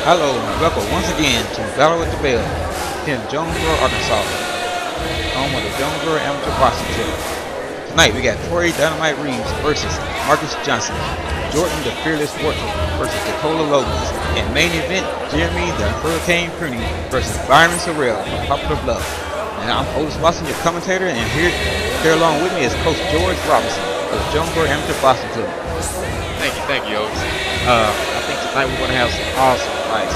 Hello and welcome once again to Battle with the Bell here in Jonesboro, Arkansas, home of the Jonesboro Amateur Boxing Club. Tonight we got Corey Dynamite Reeves versus Marcus Johnson, Jordan the Fearless Worker versus Dakota Logan's, and main event Jeremy the Hurricane Pruny versus Byron Sorrell from Popular Bluff. And I'm Otis Watson, your commentator, and here along with me is Coach George Robinson of the Jonesboro Amateur Boxing Club. Thank you, Otis. I think tonight we're going to have some awesome fights.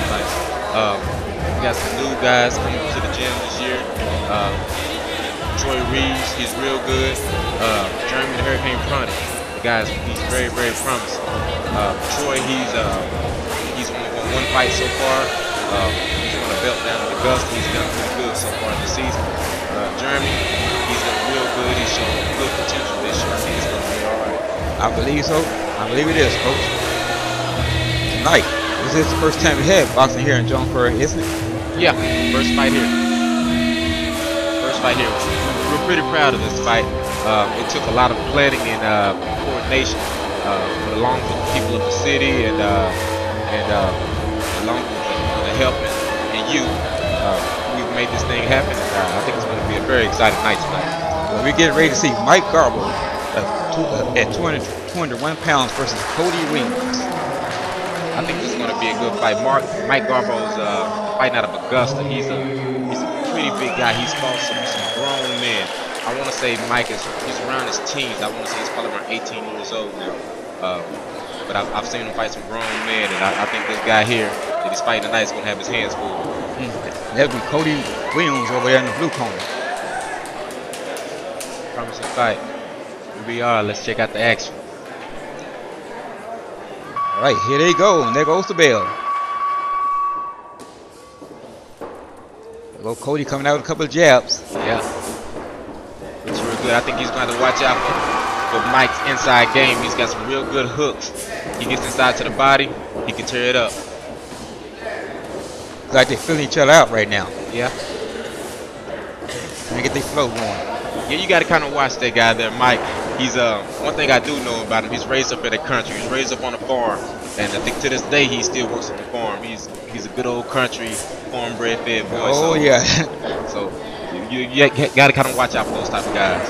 We got some new guys coming to the gym this year. Troy Reeves, he's real good. Jeremy the Hurricane Pruny, the guy, he's very, very promising. Troy, he's only won one fight so far. He's won a belt down at Augusta. He's done pretty good so far this season. Jeremy, he's done real good. He's shown good potential this year. I think he's going to be all right. I believe so. I believe it is, Coach. Tonight, this is the first time we had boxing here in Jonesboro, isn't it? Yeah, first fight here. We're pretty proud of this fight. It took a lot of planning and coordination, along with the people of the city and along with the help and you. We've made this thing happen. I think it's going to be a very exciting night tonight. Well, we're getting ready to see Mike Garbo at 201 pounds versus Cody Reeves. I think this is going to be a good fight. Mike Garbo's fighting out of Augusta. He's a pretty big guy. He's fought some grown men. I want to say Mike he's around his teens. I want to say he's probably around 18 years old now. But I've seen him fight some grown men, and I think this guy here that he's fighting tonight is going to have his hands full. That'll be Cody Williams over there in the blue corner. Promising fight. Here we are. Let's check out the action. All right, here they go, and there goes the bell. There goes Cody coming out with a couple of jabs. Yeah. It's real good. I think he's going to have to watch out for Mike's inside game. He's got some real good hooks. He gets inside to the body, he can tear it up. It's like they're filling each other out right now. Yeah. Trying to get their flow going. Yeah, you got to kind of watch that guy there, Mike. He's one thing I do know about him. He's raised up in the country. He's raised up on a farm, and I think to this day he still works on the farm. He's a good old country farm-bred fed boy. Oh, so, yeah. So you got to kind of watch out for those type of guys.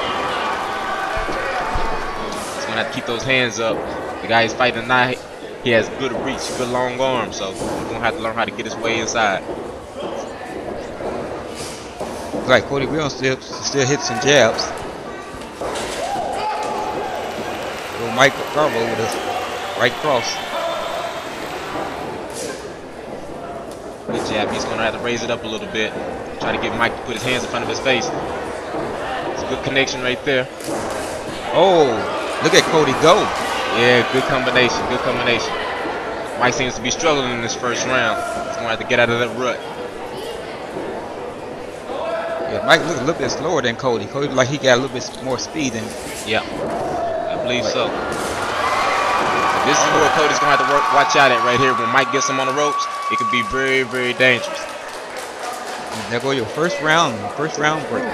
He's gonna have to keep those hands up. The guy he's fighting tonight, he has good reach, good long arms. So he's gonna have to learn how to get his way inside. Like Cody Williams still hits some jabs. Little Mike Garbo with his right cross. Good jab. He's going to have to raise it up a little bit. Try to get Mike to put his hands in front of his face. It's a good connection right there. Oh, look at Cody go. Yeah, good combination. Good combination. Mike seems to be struggling in this first round. He's going to have to get out of that rut. Yeah, Mike looks a little bit slower than Cody. Cody like he got a little bit more speed than. Yeah, I believe so. But this is where Cody's gonna have to watch out at right here. When Mike gets him on the ropes, it could be very, very dangerous. And there go your first round break.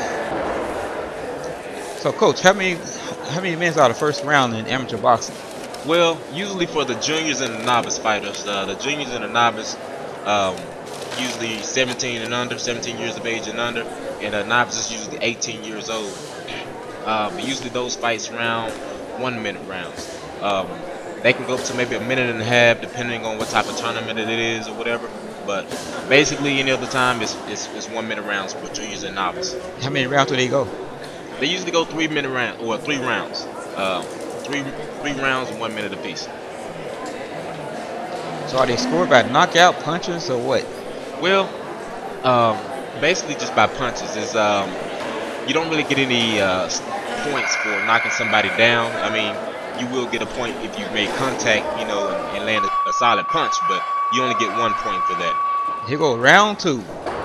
So, Coach, how many minutes are the first round in amateur boxing? Well, usually for the juniors and the novice fighters, the juniors and the novice, usually 17 and under, 17 years of age and under. And the novice is usually 18 years old. But usually those fights round 1 minute rounds. They can go up to maybe a minute and a half depending on what type of tournament it is or whatever. But basically any other time it's 1 minute rounds for juniors and novice. How many rounds do they go? They usually go 3 minute rounds or 3 rounds. Three rounds and 1 minute apiece. So are they scored by knockout, punches, or what? Well, basically just by punches. Is you don't really get any points for knocking somebody down. I mean, you will get a point if you make contact, you know, and land a solid punch, but you only get 1 point for that. Here go round 2.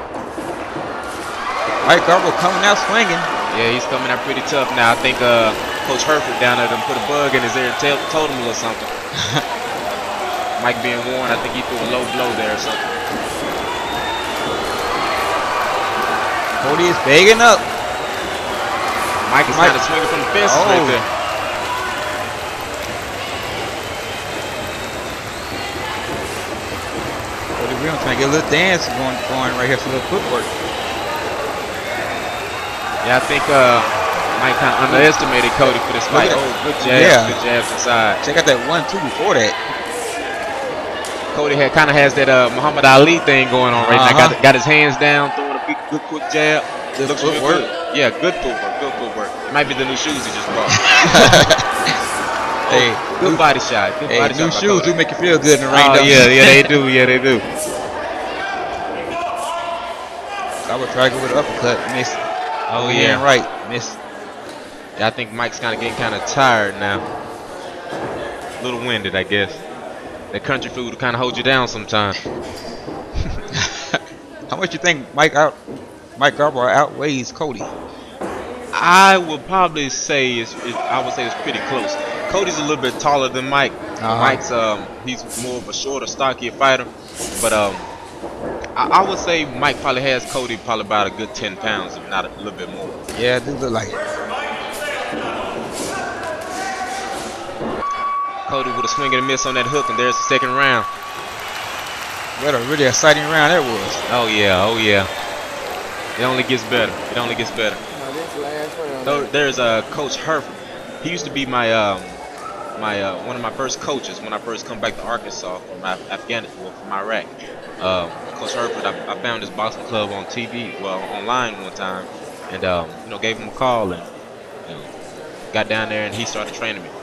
Mike Garbo coming out swinging. Yeah, he's coming out pretty tough now. I think Coach Herford down there done put a bug in his ear and told him a little something. Mike being warned, I think he threw a low blow there or something. Cody is begging up. Mike is kind of swinging from the fence right there. trying to get a little dance going right here, some little footwork. Yeah, I think Mike kind of underestimated Cody for this fight. Oh, good jab. Yeah. Good jabs inside. Check out that 1-2 before that. Cody kind of has that Muhammad Ali thing going on right now. Got his hands down, throwing a good quick jab. Good Looks footwork. good. Yeah, good footwork. Good footwork. It might be the new shoes he just bought. Hey, good body shot. Good body new shot. shoes do make you feel good in the ring. Oh yeah, they do. Yeah, they do. I would try to go with an uppercut, miss. Oh yeah, right, miss. Yeah, I think Mike's getting kind of tired now. A little winded, I guess. That country food will kind of hold you down sometimes. How much you think Mike Garber outweighs Cody? I would probably say it's pretty close. Cody's a little bit taller than Mike. Mike's he's more of a shorter, stockier fighter. But I would say Mike probably has Cody probably about a good 10 pounds, if not a little bit more. Yeah, it do look like it. Cody with a swing and a miss on that hook, and there's the second round. What a really exciting round that was. Oh yeah, oh yeah. It only gets better. It only gets better. So there's Coach Herford. He used to be my one of my first coaches when I first come back to Arkansas from Afghanistan, from Iraq. Coach Herford, I found his boxing club on TV, well online one time, and you know, gave him a call and got down there and he started training me.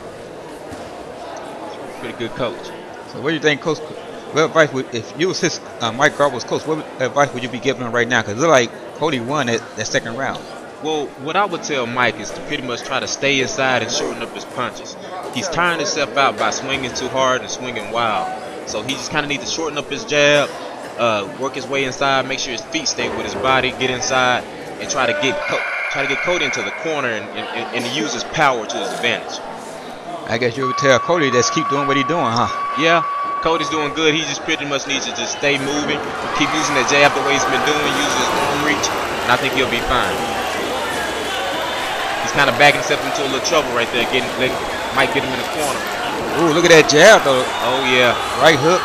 Pretty good coach. So what do you think, Coach? What advice would, if you was his Mike Garber's coach, what advice would you be giving him right now? Because it looked like Cody won that second round. Well, what I would tell Mike is to pretty much try to stay inside and shorten up his punches. He's tiring himself out by swinging too hard and swinging wild. So he just kind of needs to shorten up his jab, work his way inside, make sure his feet stay with his body, get inside, and try to get Cody into the corner and use his power to his advantage. I guess you would tell Cody just keep doing what he's doing, huh? Yeah, Cody's doing good. He just pretty much needs to just stay moving, keep using that jab the way he's been doing, use his arm reach, and I think he'll be fine. He's kind of backing himself into a little trouble right there, letting Mike get him in the corner. Ooh, look at that jab though. Oh yeah. Right hook.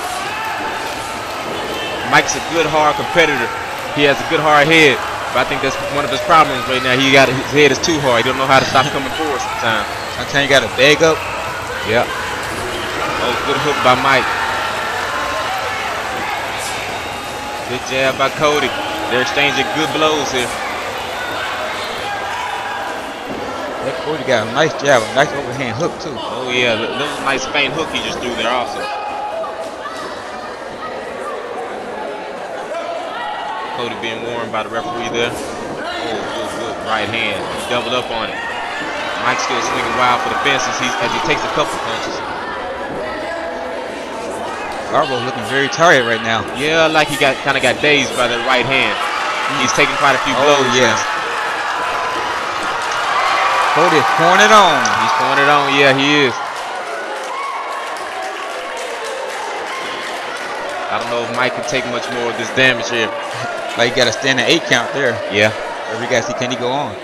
Mike's a good hard competitor. He has a good hard head, but I think that's one of his problems right now. His head is too hard. He don't know how to stop coming forward sometimes. Sometimes you got to bag up. Yeah. Oh, good hook by Mike. Good jab by Cody. They're exchanging good blows here. That Cody got a nice jab, a nice overhand hook too. Oh yeah, that was a nice feint hook he just threw there also. Cody being warned by the referee there. Oh, good right hand. He doubled up on it. Mike's still swinging wild for the fences as he takes a couple punches. Garbo's looking very tired right now. Yeah, like he kind of got dazed by that right hand. He's taking quite a few blows. Oh yeah. Cody's pouring it on. He's pouring it on. Yeah, he is. I don't know if Mike can take much more of this damage here. Like you got to stand an 8 count there. Yeah. Every guy see, can he go on?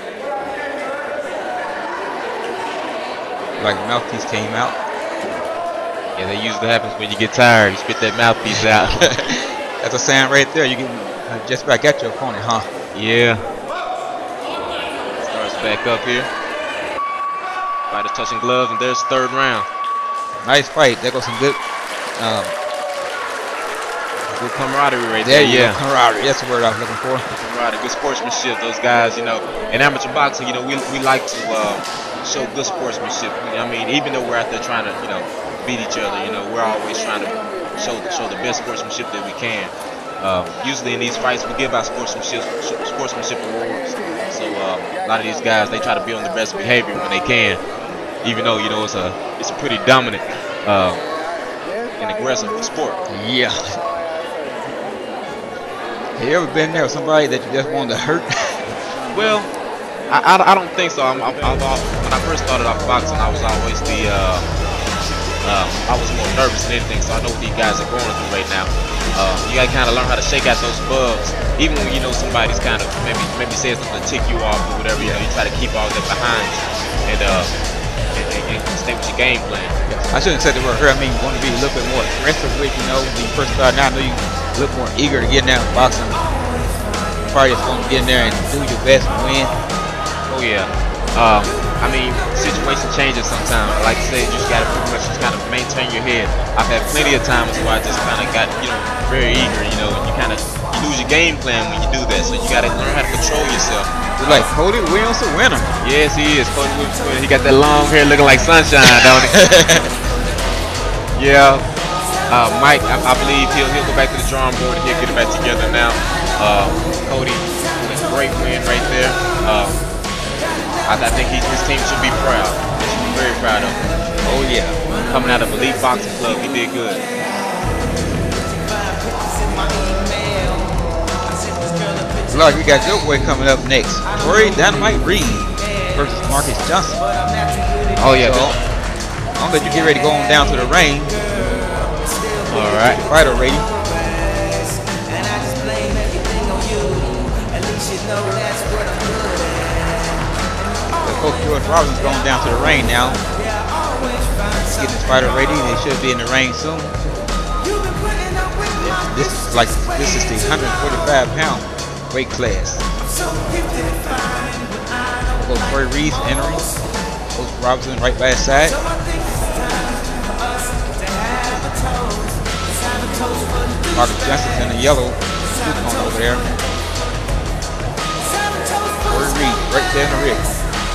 Like mouthpiece came out. Yeah, that usually happens when you get tired. You spit that mouthpiece out. That's a sign right there. You get just back at your opponent, huh? Yeah. Starts back up here. Fighters touching gloves, and there's the third round. Nice fight. There goes some good camaraderie right there. Yeah, camaraderie. That's the word I was looking for. Camaraderie, good sportsmanship. Those guys, you know, in amateur boxing, you know, we like to show good sportsmanship. I mean, even though we're out there trying to, you know, beat each other, you know, we're always trying to show the best sportsmanship that we can. Usually in these fights, we give out sportsmanship awards. So a lot of these guys, they try to be on the best behavior when they can, even though, you know, it's a pretty dominant and aggressive sport. Yeah. Have you ever been there with somebody that you just wanted to hurt? Well, I don't think so. When I first started off boxing, I was always I was more nervous than anything, so I know what these guys are going through right now. You gotta kind of learn how to shake out those bugs, even when you know somebody's kind of maybe says something to tick you off or whatever. You know, you try to keep all that behind you, and and stay with your game plan. Yes. I shouldn't say the word hurt. I mean, you want to be a little bit more aggressive with, you know, when you first start. Now I know you look more eager to get in there and boxing. Probably just want to get in there and do your best and win. Oh yeah. I mean, situation changes sometimes. Like I said, you just gotta pretty much just kind of maintain your head. I've had plenty of times where I just kind of got, you know, very eager, you know, and you lose your game plan when you do that. So you gotta learn how to control yourself. You're like Cody Williams, a winner. Yes, he is. Cody Williams, he got that long hair looking like sunshine, don't he? Yeah. Mike, I believe he'll go back to the drawing board and he'll get it back together now. Cody, great win right there. I think his team should be proud. They should be very proud of him. Oh yeah, coming out of Elite Boxing Club, he did good. Look, we got your boy coming up next. Tory Dynamite Reed versus Marcus Johnson. Oh yeah. So, I'm gonna let you get ready to go on down to the ring. All right. Fighter ready. Coach George Robinson's going down to the ring now. Getting his fighter ready. They should be in the ring soon. This is the 145-pound weight class. Coach Corey Reed's entering. Coach Robinson right by his side. Marcus Johnson's in the yellow suit on over there. Corey Reed right there in the ring.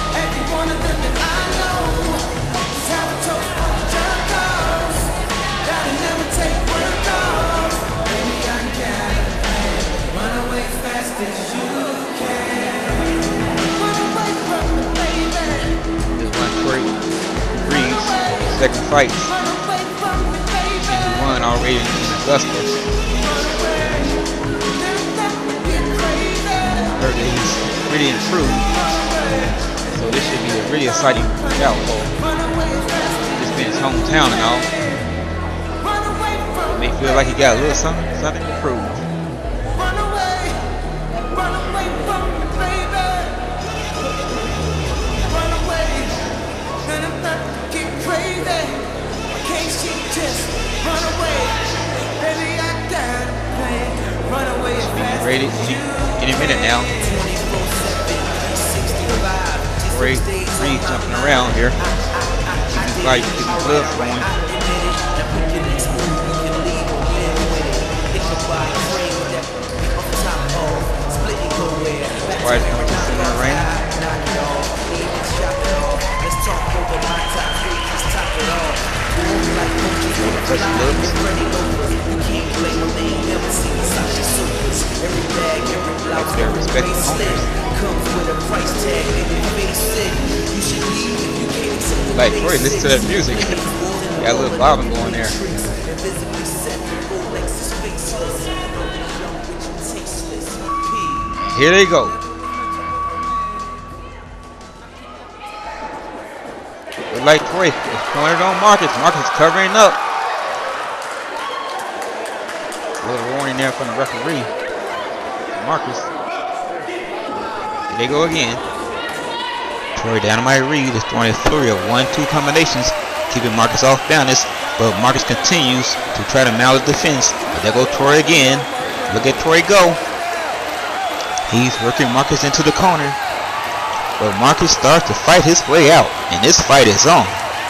Second fight. He won already in Augusta. Heard that he's really improved. So this should be a really exciting bout for this being his hometown and all. It may feel like he got a little something to prove. Ready any minute now. Corey Reed jumping around here. Keeping the blood flowing. Why is coming to the center of the ring? Touch the lips. Like they're respecting owners. Like Corey, listen to that music. Got a little bobbing going there. Here they go. Look like Corey is pointed on Marcus. Marcus covering up. A little warning there from the referee. Marcus. Here they go again. Tory Dynamite Reed is throwing a flurry of 1-2 combinations, keeping Marcus off balance, but Marcus continues to try to mount a defense. But there go Tory again. Look at Tory go. He's working Marcus into the corner, but Marcus starts to fight his way out, and this fight is on.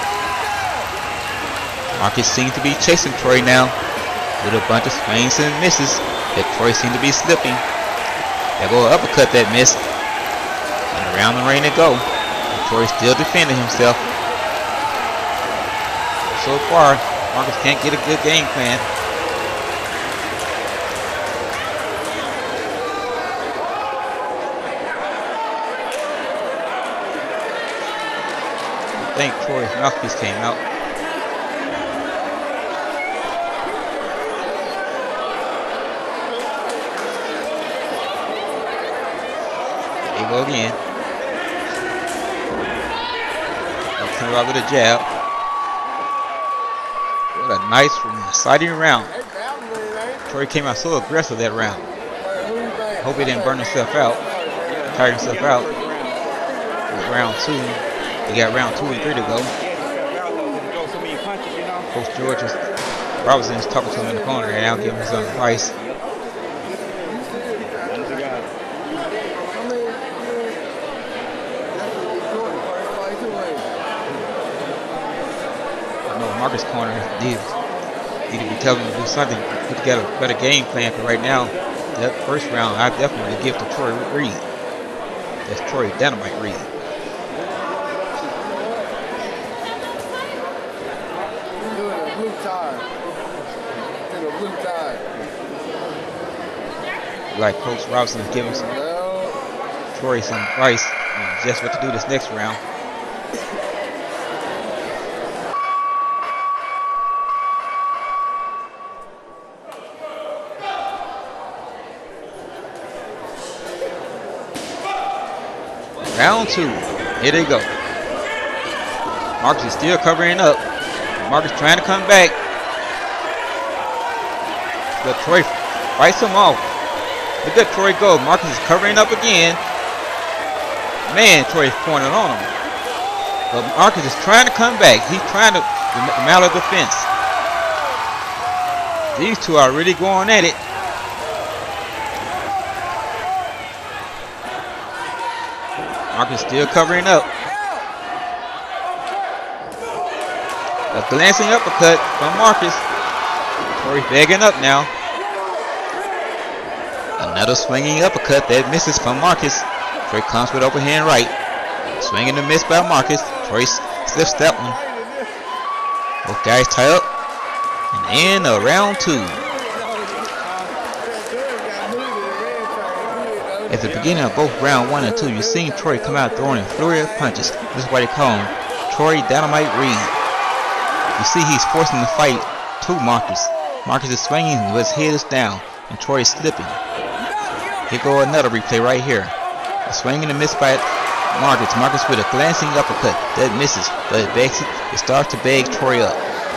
Marcus seems to be chasing Tory now with a bunch of swings and misses that Tory seems to be slipping. There go an uppercut that missed, and around the ring they go. And Tory still defending himself. So far, Marcus can't get a good game plan. I think Tory's mouthpiece came out. There you go again. He'll come out with a jab. What a nice, exciting round. Tory came out so aggressive that round. Hope he didn't burn himself out, tire himself out. With round two. We got round 2 and 3 to go. Coach George Robinson is talking to him in the corner and now giving him some advice. I know Marcus' corner need to be telling him to do something, put together a better game plan. But right now, that first round, I definitely give to Troy Reed. That's Troy Dynamite Reed. Like Coach Robinson is giving Troy some advice on just what to do this next round. Round 2. Here they go. Marcus is still covering up. Marcus trying to come back. But Troy fights him off. Look at Troy go. Marcus is covering up again. Man, Troy is pointing on him. But Marcus is trying to come back. He's trying to mount a defense. These two are really going at it. Marcus still covering up. A glancing uppercut from Marcus. Troy's begging up now. Another swinging uppercut that misses from Marcus. Troy comes with overhand right. Swinging and miss by Marcus. Troy slips that one. Both guys tie up. And in round 2. At the beginning of both round 1 and 2, you've seen Troy come out throwing a flurry of punches. This is why they call him Troy Dynamite Reed. You see he's forcing the fight to Marcus. Marcus is swinging with his head is down, and Troy is slipping. Here go another replay right here. A swing and a miss by Marcus. Marcus with a glancing uppercut that misses, but it starts to bag Troy up.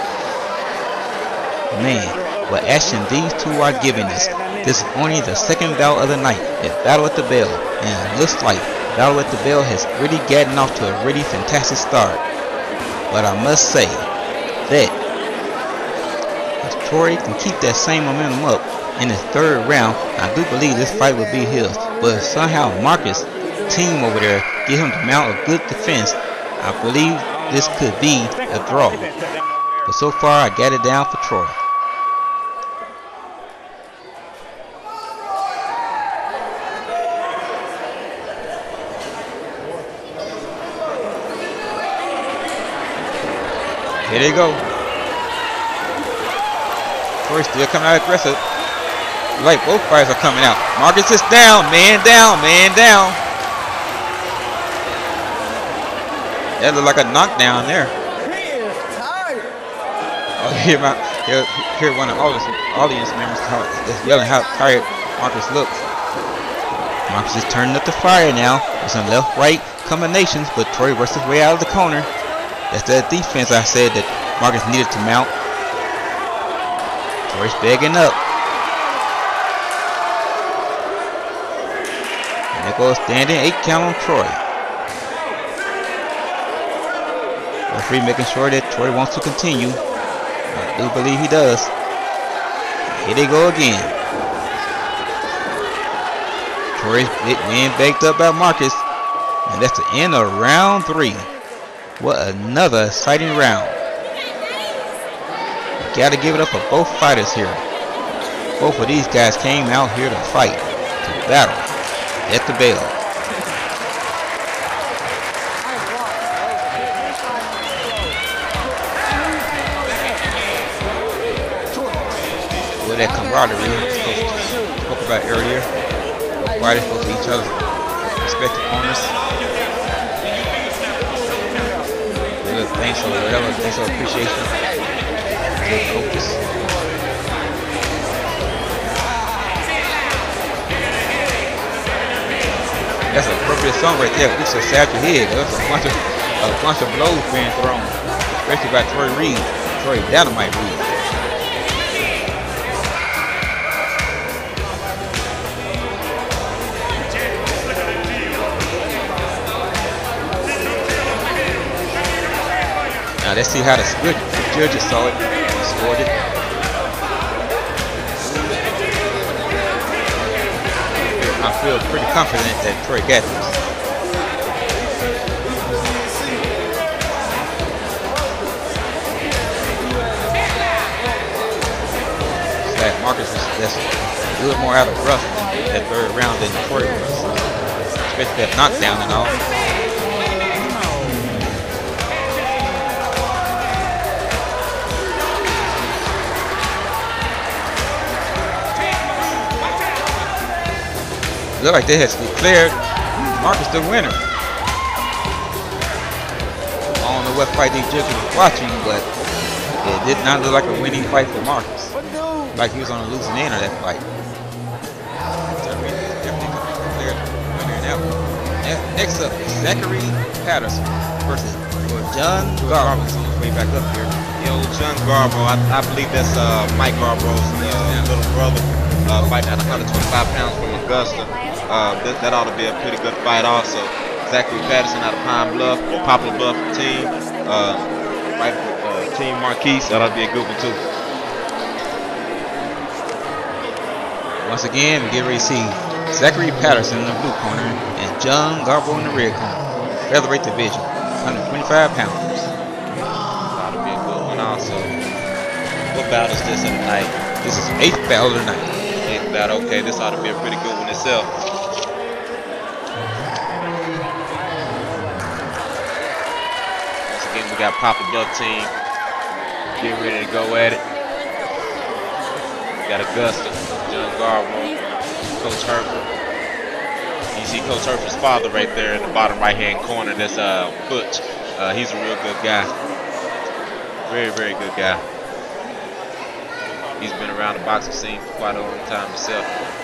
Man, what action these two are giving us. This is only the second bout of the night at Battle at the Bell, and it looks like Battle at the Bell has really gotten off to a really fantastic start. But I must say that if Troy can keep that same momentum up in his third round, I do believe this fight will be his. But if somehow Marcus' team over there get him to mount a good defense, I believe this could be a draw. But so far, I got it down for Troy. Here they go. Troy still coming out aggressive. Like both fighters are coming out. Marcus is down, man down, man down. That looked like a knockdown there. Oh, hear one of the audience members that's yelling how tired Marcus looks. Marcus is turning up the fire now with some left-right combinations, but Troy works his way out of the corner. That's that defense I said that Marcus needed to mount. Troy's begging up. And there goes standing 8 count on Troy. Referee making sure that Troy wants to continue. I do believe he does. Here they go again. Troy's being backed up by Marcus. And that's the end of round 3. What another exciting round. You gotta give it up for both fighters here. Both of these guys came out here to fight, to battle at the bell. With that camaraderie we spoke about earlier. Both fighters go to each other's respective corners. Thanks for whatever, thanks for appreciation. Good focus. That's an appropriate song right there. It's a sad your head. There's a bunch of blows being thrown, especially by Troy Reed, Troy Dynamite Reed. Let's see how the judges saw it. Scored it. I feel pretty confident that Troy got this. Marcus was just a little more out of rough in that third round than Troy was. Especially that knockdown and all. Looked like they had declared Marcus the winner. I don't know what fight these judges were watching, but it did not look like a winning fight for Marcus. Like he was on a losing end of that fight. Next up, Zachary Patterson versus John Garbo. Way back up here. Yo, John Garbo, I believe that's Mike Garbo's little brother, fighting at 125 pounds from Augusta. That ought to be a pretty good fight also. Zachary Patterson out of Pine Bluff, or Poplar Bluff team. Right with Team Marquise, that ought to be a good one too. Once again, we get ready to see Zachary Patterson in the blue corner and John Garbo in the red corner. Featherweight division, 125 pounds. That'll be a good one also. What bout is this of the night? This is 8th battle of the night. 8th battle, okay, this ought to be a pretty good one itself. Once again, we got Papa Bluff team getting ready to go at it. We got Augusta, John Garbo, Coach Herford. You see Coach Herford's father right there in the bottom right-hand corner. That's Butch. He's a real good guy. Very, very good guy. He's been around the boxing scene for quite a long time himself.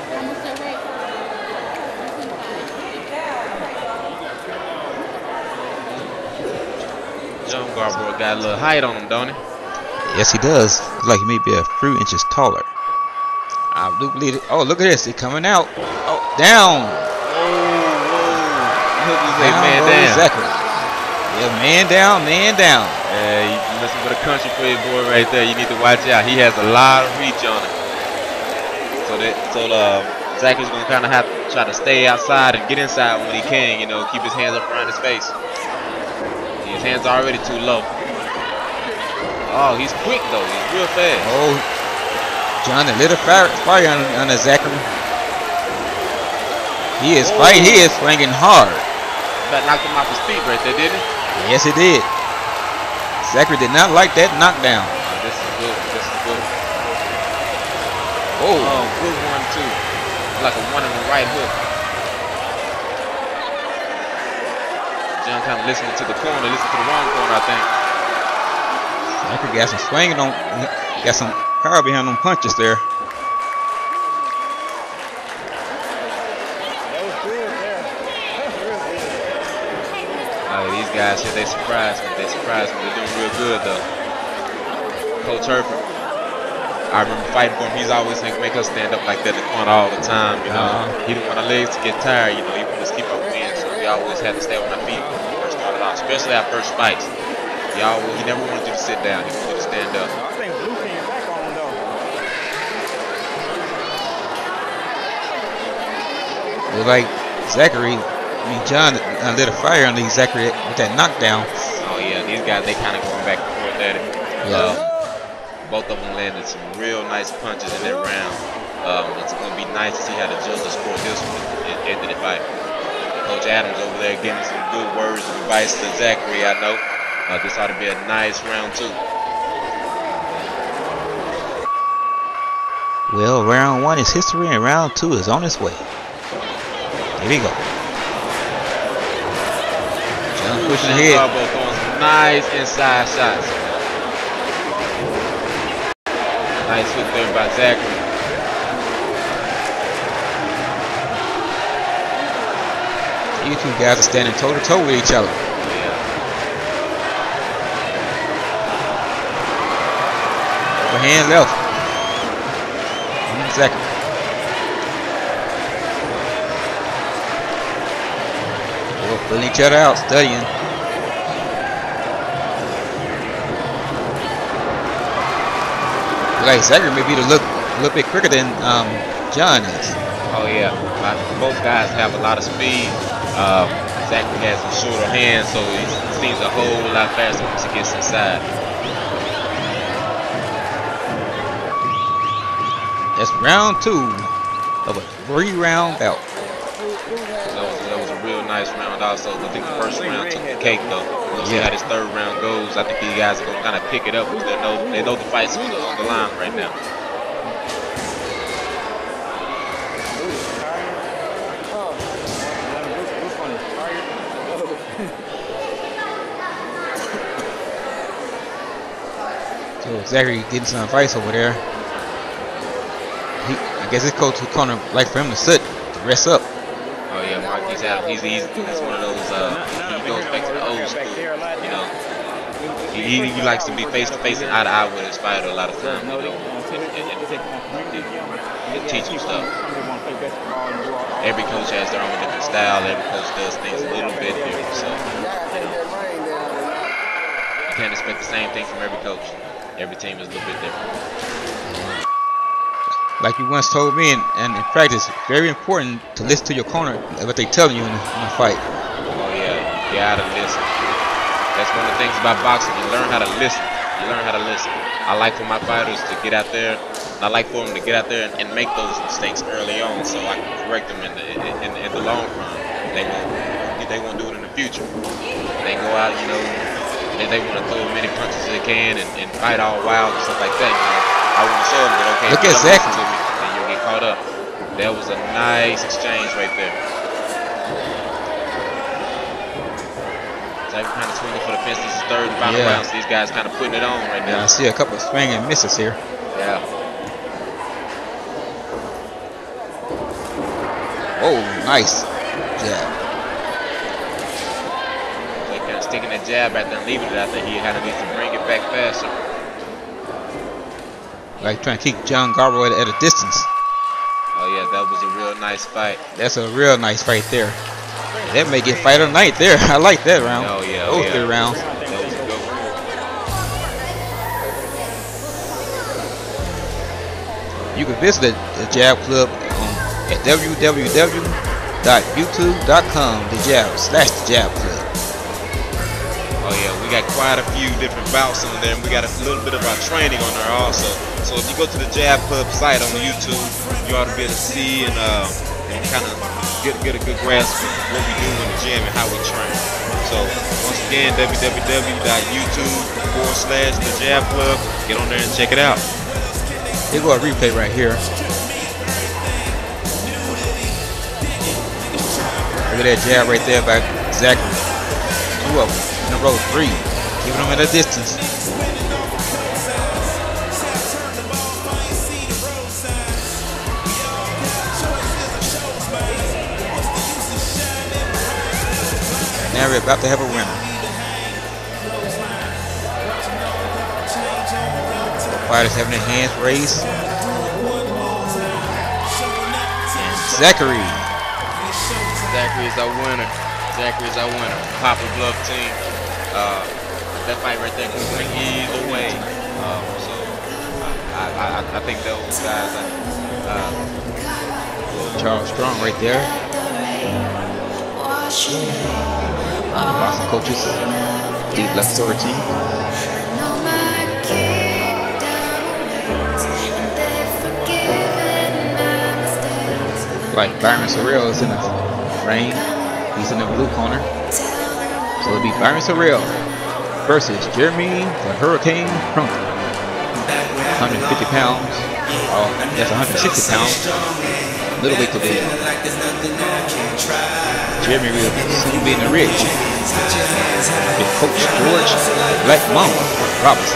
John Garbo got a little height on him, don't he? Yes, he does. Looks like he may be a few inches taller. I do believe it. Oh, look at this. He's coming out. Oh, down. Man down. Exactly. Yeah, man down, man down. Yeah, you listen for the country for your boy right there. You need to watch out. He has a lot of reach on him. So Zachary's going to kind of have to try to stay outside and get inside when he can, you know, keep his hands up around his face. His hands are already too low. Oh, he's quick though. He's real fast. Oh, John, a little fire on Zachary. He is fighting. He is swinging hard. That knocked him off his feet right there, didn't it? Yes, it did. Zachary did not like that knockdown. Oh, this is good. This is good. Oh, good one too. Like a one in the right hook. John kind of listening to the corner, listening to the wrong corner, I think. Zachary got some swinging on. Got some power behind them punches there. These guys here, they surprised me. They surprised me. They're doing real good though. Coach Herford, I remember fighting for him. He's always make us stand up like that in the corner all the time. You know, he didn't want our legs to get tired. You know, he wanted us to keep our wins. So we always had to stay on our feet when we first started off, especially our first fights. He never wanted you to sit down. He wanted you to stand up. I think Blue came back on him though. Look like Zachary. John lit a fire on these Zachary with that knockdown. Oh yeah, these guys, they kind of going back and forth at it. Yeah. Both of them landed some real nice punches in that round. It's going to be nice to see how the judges score this one at the end of the fight. Coach Adams over there giving some good words of advice to Zachary, I know. This ought to be a nice round two. Well, round one is history and round two is on its way. Here we go. Pushing ahead. Both throwing some nice inside shots. Nice hook there by Zachary. These two guys are standing toe to toe with each other. Yeah. Overhand left. Zachary. Filling each other out, studying. Like Zachary may be a little bit quicker than John is. Oh yeah, both guys have a lot of speed. Zachary has a shorter hand, so he seems a whole lot faster once he gets inside. That's round 2 of a 3-round bout. That was a real nice round. Also, I think the first round took the cake though. We'll see how this third round goes. I think these guys are gonna kind of pick it up because they know the fight's on the line right now. So Zachary getting some advice over there. I guess his coach would kind of like for him to sit, to rest up. Oh yeah, Mark, he's one of those. He goes back to the old school. You know, he likes to be face to face and eye to eye with his fighter a lot of times. You know, and teach him stuff. Every coach has their own different style. Every coach does things a little bit different. So you can't expect the same thing from every coach. Every team is a little bit different. Like you once told me in practice, it's very important to listen to your corner, what they telling you in the fight. Oh yeah, you gotta listen. That's one of the things about boxing. You learn how to listen. You learn how to listen. I like for my fighters to get out there. I like for them to get out there and make those mistakes early on, so I can correct them in the long run. They won't do it in the future. They go out, you know, they want to throw as many punches as they can and fight all wild and stuff like that. You know, I want to show them that okay, look if at you don't listen to Zachary. me, then you'll get caught up. That was a nice exchange right there. Zachary kind of swinging for the fence. This is third and final round, so these guys kind of putting it on right now. I see a couple of swing and misses here. Yeah. Oh, nice jab. They kind of sticking that jab out there and leaving it out there. He kind of needs to bring it back faster. Like trying to keep John Garbo at a distance. Oh yeah, that was a real nice fight. That's a real nice fight there. That may get fight of the night there. I like that round. Oh yeah, those 3 rounds. That was a good one. You can visit the J.A.B Club at www.youtube.com/the J.A.B Club. Oh yeah, we got quite a few different bouts on there, and we got a little bit of our training on there also. So if you go to the J.A.B Club site on YouTube, you ought to be able to see and kind of get a good grasp of what we do in the gym and how we train. So once again, www.youtube.com/the J.A.B Club. Get on there and check it out. Here go a replay right here. Look at that jab right there by Zachary. 2 of them in a row, 3. Giving them at a distance. Now we're about to have a winner. The fighters having their hands raised. And Zachary. Zachary is our winner. Zachary is our winner. Poplar Bluff team. That fight right there could win either way. So I think those guys. Charles Strong right there. Boxing coaches. Deep left over team. Like Byron Sorrell is in the ring. He's in the blue corner. So it'll be Byron Sorrell versus Jeremy the Hurricane Crump. 150 pounds. Oh, that's 160 pounds. Little weight to be. Jeremy will soon be in the ridge. With Coach George Black Mamba Robinson.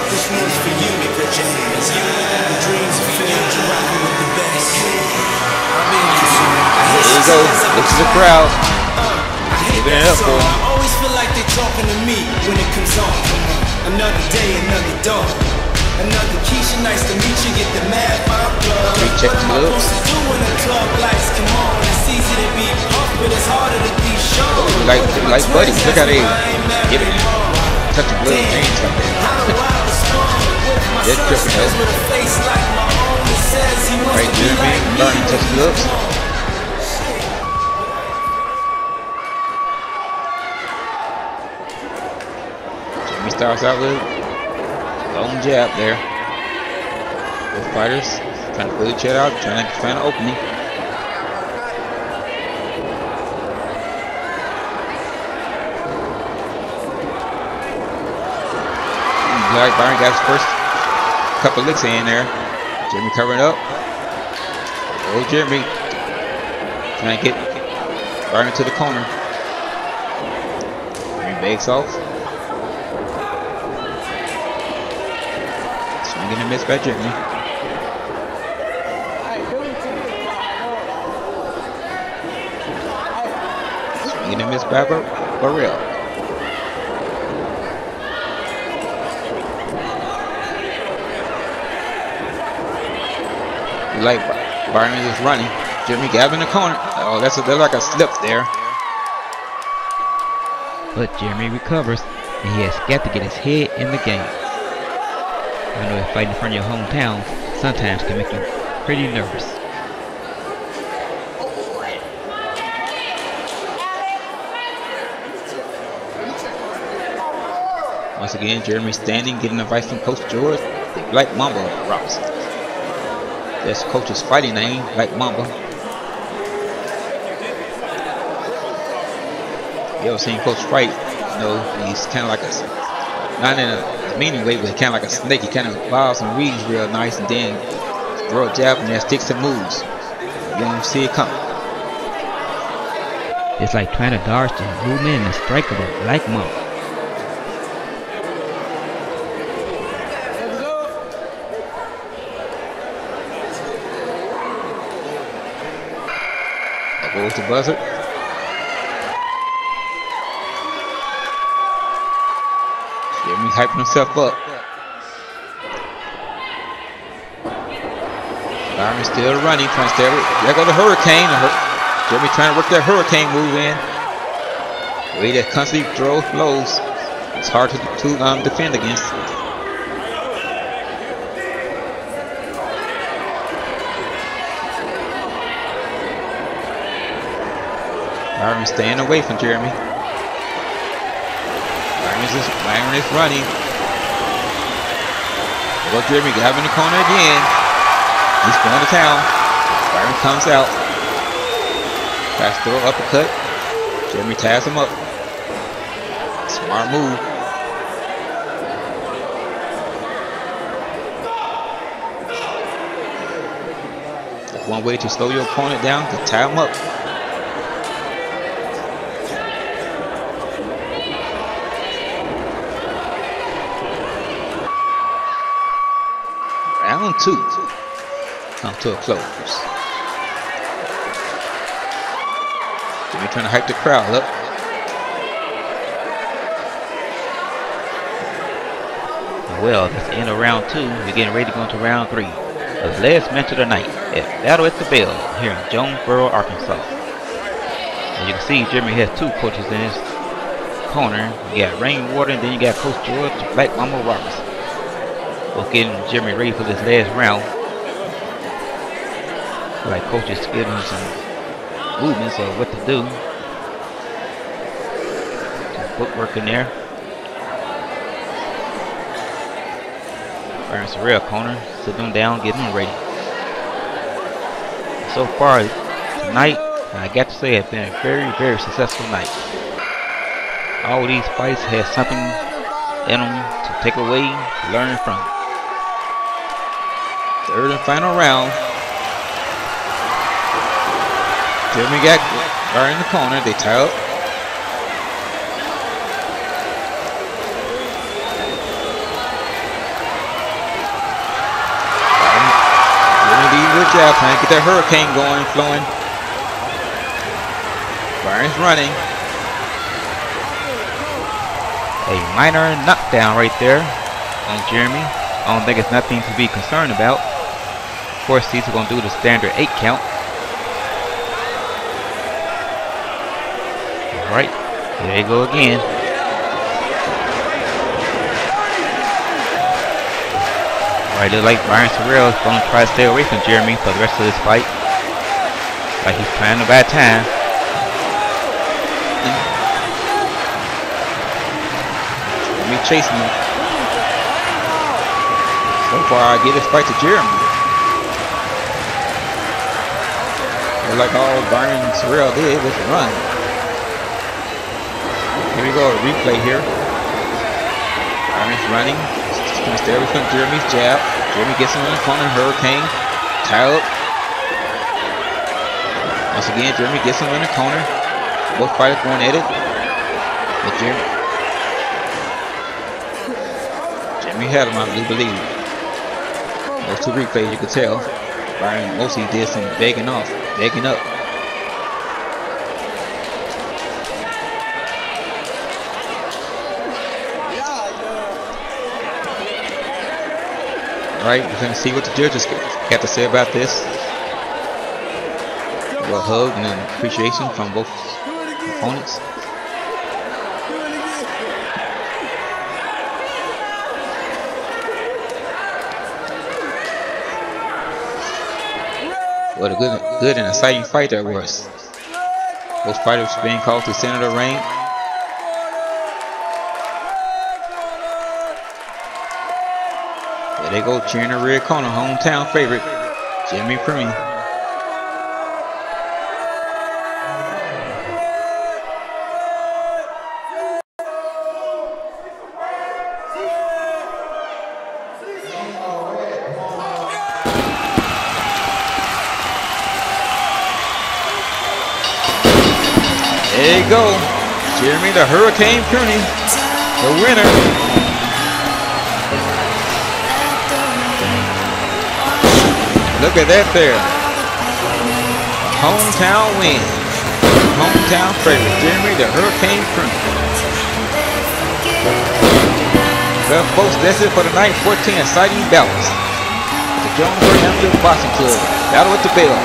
There you go. Look to the crowd. Giving it up for him. I always feel like they're talking to me when it comes on. Another day, another dawn. Another Keisha, nice to meet you. Get the mad vibe plug. Check the What am I supposed to do when the club lights come on? It's easy to be puff, but it's harder to be shown. Like buddies. Look how they give it. Touch the blood veins like that. They're tripping though. Right, Jeremy, learning touch gloves. Jeremy starts out with a long jab there. Both fighters trying to pull each other out, trying to find an opening. Like Byron got his first couple licks in there. Jeremy covering up. Oh, Jeremy trying to get Byron to the corner. Jeremy backs off. Swinging and miss by Jeremy. Swinging and miss by Burrell. Like Byron is running. Jeremy Gabb in the corner. Oh, that's like a slip there. But Jeremy recovers, and he has got to get his head in the game. I know that fighting in front of your hometown sometimes can make you pretty nervous. Once again, Jeremy standing, getting advice from Coach George. The Black Mamba Robinson. That's Coach's fighting name, Black Mamba. You ever seen Coach fight? You know, he's kind of like a, not in a meaning way, but kind of like a snake. He kind of bows and reads real nice, and then throw a jab and then sticks and moves. You don't see it coming. It's like trying to dodge the movement and the strike of a Black Mamba. Goes the buzzer. Jeremy hyping himself up. Byron still running, trying to stay with. There go the hurricane. Jeremy trying to work that hurricane move in. The way that constantly throws blows. It's hard to defend against. Byron staying away from Jeremy. Byron is running. Well, Jeremy got him in the corner again. He's going to town. Byron comes out. Tries to throw uppercut. Jeremy ties him up. Smart move. That's one way to slow your opponent down, to tie him up. Round two come to a close. Jimmy trying to hype the crowd up. Well, that's the end of round two. We're getting ready to go into round three. The last match of the night at Battle at the Bell here in Jonesboro, Arkansas. As you can see, Jeremy has two coaches in his corner. You got Rainwater, and then you got Coach George, Black Mamba Robinson. Both getting Jeremy ready for this last round. Like coaches giving him some movements of what to do. Some footwork in there. Byron Sorrell corner, sit them down, get them ready. So far tonight, I got to say, it's been a very, very successful night. All these fights have something in them to take away, learn from. Third and final round. Jeremy got Byron in the corner. They tie up. Jeremy leads with a jab, trying to get that hurricane going, flowing. Byron's running. A minor knockdown right there on Jeremy. I don't think it's nothing to be concerned about. Of course, these are going to do the standard 8 count. Alright, there you go again. Alright, looks like Byron Sorrell is going to try to stay away from Jeremy for the rest of this fight. Like he's trying a bad time. Jeremy chasing him. So far, I give this fight to Jeremy. Like all Byron Sorrell did was run. Here we go, a replay here. Byron's running. He's going to stay away from Jeremy's jab. Jeremy gets him in the corner. Hurricane. Tie up. Once again, Jeremy gets him in the corner. Both fighters going at it. But Jeremy had him, I believe. Those two replays, you could tell. Byron mostly did some begging up. Alright, we're going to see what the judges got to say about this. A little hug and an appreciation from both opponents. What a good and exciting fight that was. Both fighters being called to the center of the ring. There they go, cheering the red corner, hometown favorite, Jeremy Pruny. There you go, Jeremy the Hurricane Pruny, the winner. Look at that there. Hometown win. Hometown favorite, Jeremy the Hurricane Pruny. Well, folks, that's it for tonight. 14 exciting bouts. The Jonesboro Amateur Boxing Club. Battle with the bell.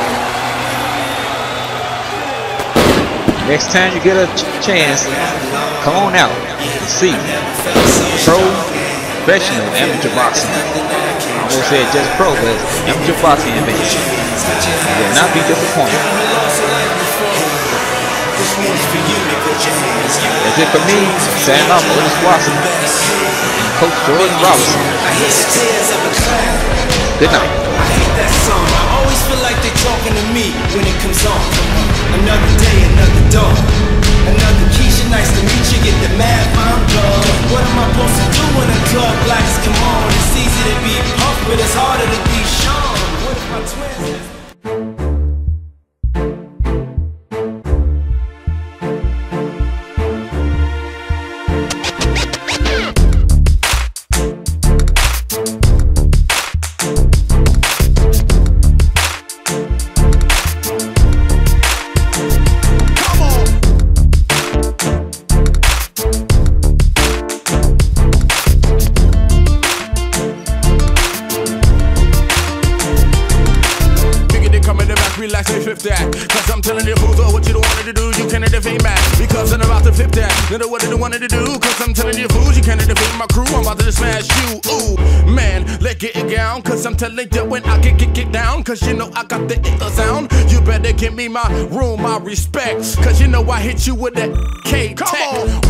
Next time you get a chance, come on out and see professional amateur boxing. I almost said just pro, but amateur boxing event. You will not be disappointed. That's it for me, signing off Otis Watson and Coach Jordan Robinson. Good night. I always feel like they're talking to me when it comes on. Another day, another dawn. Another Keisha, nice to meet you. Get the mad I'm done. What am I supposed to do when the club lights come on? It's easy to be Puff, but it's harder to be Sean. What if my twins? Relax, they flip that. Cause I'm telling you fools, what you don't want to do, you cannot defeat that. Because I'm about to flip that. You know what I don't want to do. Cause I'm telling you fools, you cannot defeat my crew. I'm about to smash you. Ooh, man, let's get it down. Cause I'm telling you when I can kick it down. Cause you know I got the sound. You better give me my room, my respects. Cause you know I hit you with that K-Tech.